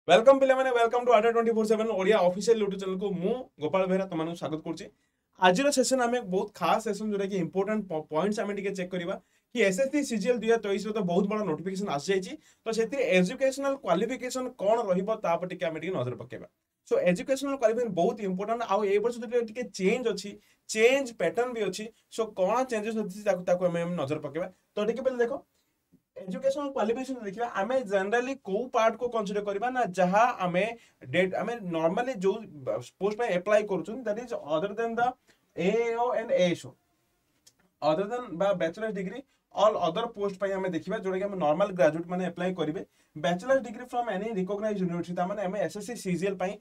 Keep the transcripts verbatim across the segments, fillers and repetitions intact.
Welcome पिला माने welcome to Adda twenty four seven Odia official YouTube channel को मु गोपाल बेहरा तुमन स्वागत करछि। आज सेशन आम बहुत खास सेशन जोटा कि इंपोर्टेंट पॉइंट्स आम टिके चेक करबा कि एसएससी सीजीएल दो हज़ार तेईस रो तो बहुत बड़ा नोटिफिकेशन आसी जाइछि। तो सेति एजुकेशनल क्वालिफिकेशन कोन रहिबो ता पर टिके आम टिके नजर पकेबा। सो एजुकेशनल क्वालिफिकेशन बहुत इंपोर्टेंट आ ए वर्ष टिके चेंज अछि, चेंज पैटर्न भी अछि। सो कोन चेंजेस अछि ताको ताको हम नजर पकेबा। तो टिके पहले देखो एजुकेशनल क्वालिफिकेशन देखिबा आमे जनरली को पार्ट को कंसीडर करबा ना जहां आमे डेट आमे नॉर्मली जो पोस्ट पे अप्लाई करूछन that is other than the AO and ASO other than बा bachelor degree all other post पे हमें देखिबा जोडे कि हम नॉर्मल ग्रेजुएट माने अप्लाई करिवे bachelor degree from any recognised university माने हम एसएससी सीजीएल पई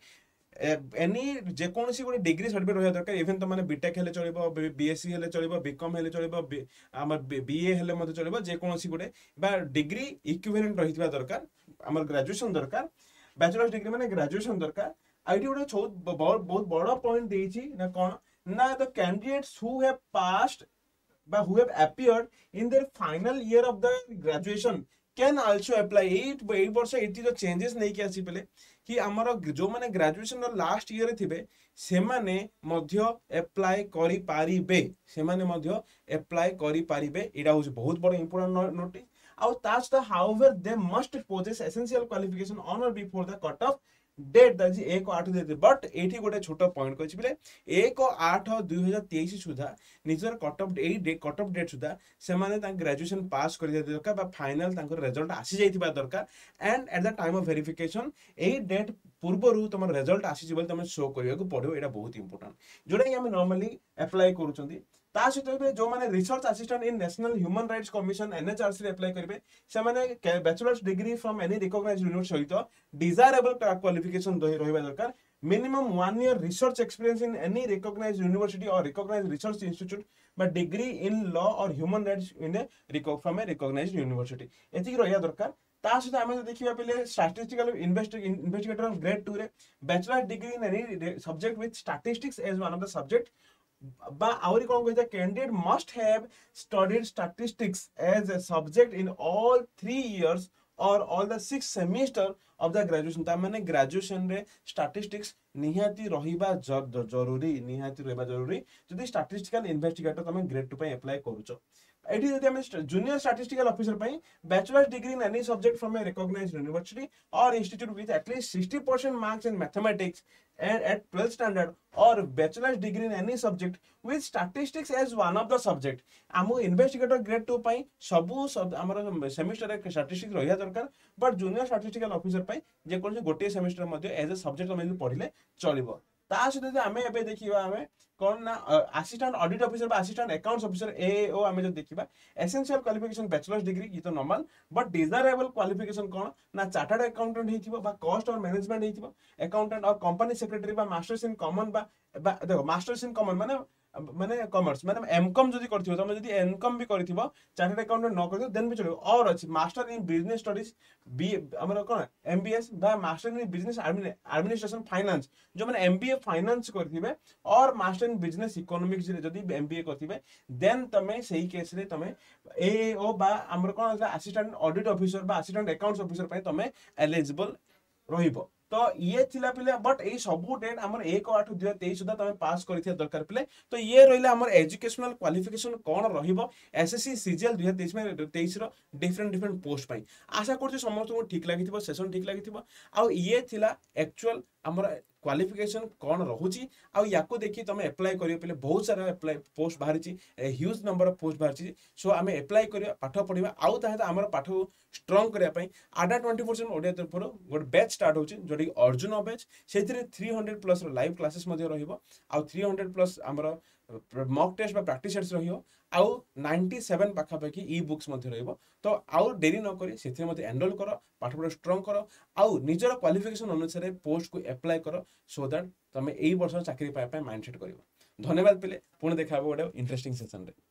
एनी जेकोसी गोटे डिग्री सर्टिफिकेट रहा दरकार इवन तो माने बीटेक हेले चलिबो बीएससी हेले चलिबो बीकॉम हेले चलिबो हमर बीए हेले मते चलिबो जेकोसी गोटे बा डिग्री इक्विवेलेंट रहितबा दरकार हमर ग्रेजुएशन दरकार बैचलर डिग्री माने ग्रेजुएशन दरकार आईटी गोटे बहुत बहुत बड़ा पॉइंट देइछि ना कोन ना the candidates who have passed but who have appeared in their final year of the graduation can also apply eight eight वर्ष एटी जो चेंजेस नहीं कि आसी पले कि हमर जो माने ग्रेजुएशन रो लास्ट ईयर थिबे से माने मध्य अप्लाई करि पारिबे से माने मध्य अप्लाई करि पारिबे एडा होस बहुत बड़ इंपोर्टेंट नोटिस आउ तास the however they must possess essential qualification on or before the cut off date that is एक आठ देते बट एठी गोटे छोट पॉइंट कहछि बिले एक आठ दो हज़ार तेईस सुधा निजर कट ऑफ एई डे कट ऑफ डेट सुधा से माने ता ग्रेजुएशन पास कर दे दरकार बा फाइनल तांकर रिजल्ट आसी जाइतिबा दरकार and at the time of verification एई डेट पूर्वरु तमर रिजल्ट आसी जिबल तमे शो करिया को पड़ो एटा बहुत इंपोर्टेंट जोडा कि हम नॉर्मली अप्लाई करूचंदी ता सहित जो माने research assistant in national human rights commission NHRC रे अप्लाई करिवे से माने bachelor's degree from any recognised university सहित डिजायरेबल क्वालिफिकेशन रहिबा दरकार minimum one year research experience in any recognised university or recognised research institute बा degree in law or human rights in a from a recognised university एति रहिया दरकार ता सहित आमे देखिबा पले statistical investigator of grade two रे bachelor degree in any subject with statistics as one of the subject बा आउरी कोन कहता candidate must have studied statistics as a subject in all three years or all the six semester of the graduation ता माने graduation रे statistics निहाती रहिबा जरूरी निहाती रहिबा जरूरी जदि स्टैटिस्टिकल इन्वेस्टिगेटर तमे ग्रेड टू पे अप्लाई करूचो एठी जदि हम जूनियर स्टैटिस्टिकल ऑफिसर पई bachelor degree in any subject from a recognised university or institute with at least sixty percent marks in mathematics and at twelfth standard or bachelor's degree in any subject with statistics as one of the subject आमो investigator grade two पई सबु हमर semester रे statistics रहिया दरकार but junior statistical officer पई जे कोन गोटे semester मध्ये एज ए सब्जेक्ट हम पढिले चलिबो ता सहित आमे एबे देखिबा आमे कोन ना असिस्टेंट ऑडिट ऑफिसर बा असिस्टेंट अकाउंट्स ऑफिसर एओ आमे जो देखिबा एसेंशियल क्वालिफिकेशन बैचलर्स डिग्री ये तो नॉर्मल बट डिजायरेबल क्वालिफिकेशन कोन ना चार्टर्ड अकाउंटेंट हेतिबो बा कॉस्ट और मैनेजमेंट हेतिबो अकाउंटेंट और कंपनी सेक्रेटरी बा मास्टर्स इन कॉमन बा देखो मास्टर्स इन कॉमन माने माने कॉमर्स माने एमकॉम जदी करथिबो तमे जदी एमकॉम भी करथिबो चार्टर्ड अकाउंटेंट न करथिबो देन भी चलिबो और अछि मास्टर इन बिजनेस स्टडीज बी हमर कोन एमबीएस बा master in business administration finance जो माने एमबीए फाइनेंस करथिबे और मास्टर इन बिजनेस इकोनॉमिक्स जदी एमबीए करथिबे देन तमे सही केस रे तमे एओ बा हमर कोन असिस्टेंट ऑडिट ऑफिसर बा असिस्टेंट अकाउंट्स ऑफिसर पय तमे एलिजिबल रहिबो तो ये थिला पिले बट ए सबु डेट हमर एक आठ दो हज़ार तेईस सुधा तमे पास करिथिया दरकार पिले तो ये रहिला हमर एजुकेशनल क्वालिफिकेशन कोन रहिबो एसएससी सीजीएल दो हज़ार तेईस में तेईस रो डिफरेंट डिफरेंट पोस्ट पई आशा करछु समस्त को ठीक लागिथिबो सेशन ठीक लागिथिबो आ ये थिला एक्चुअल हमर क्वालिफिकेशन कौन रहुची आ याको देखि तमे अप्लाई करियो पले बहुत सारा अप्लाई पोस्ट बाहरिची ह्यूज नंबर ऑफ पोस्ट बाहरिची सो आमे अप्लाई करियो पाठ पढिबा आउ ताहा हमर पाठ स्ट्रांग करिया पई अड्डा ट्वेंटी फोर सेवन ओडिया तरफरो गोट बैच स्टार्ट होची जोडी अर्जुन बैच सेथिरे थ्री हंड्रेड प्लस रो लाइव क्लासेस मध्ये रहिबो आ थ्री हंड्रेड प्लस हमर मॉक टेस्ट बा प्रैक्टिस सेट्स रहियो आउ नाइंटी सेवन पाखा पाखी ई बुक्स मध्ये रहिबो तो आउ देरी न करी सेथिरे मध्ये एनरोल करो पाठ पढ स्ट्रांग करो आउ निजर क्वालिफिकेशन अनुसार पोस्ट को अप्लाई करो सो दैट तमे एई वर्ष चाकरी पाय पाय माइंडसेट करिवो धन्यवाद पिले पुणे देखा गोटे इंटरेस्टिंग सेशन रे।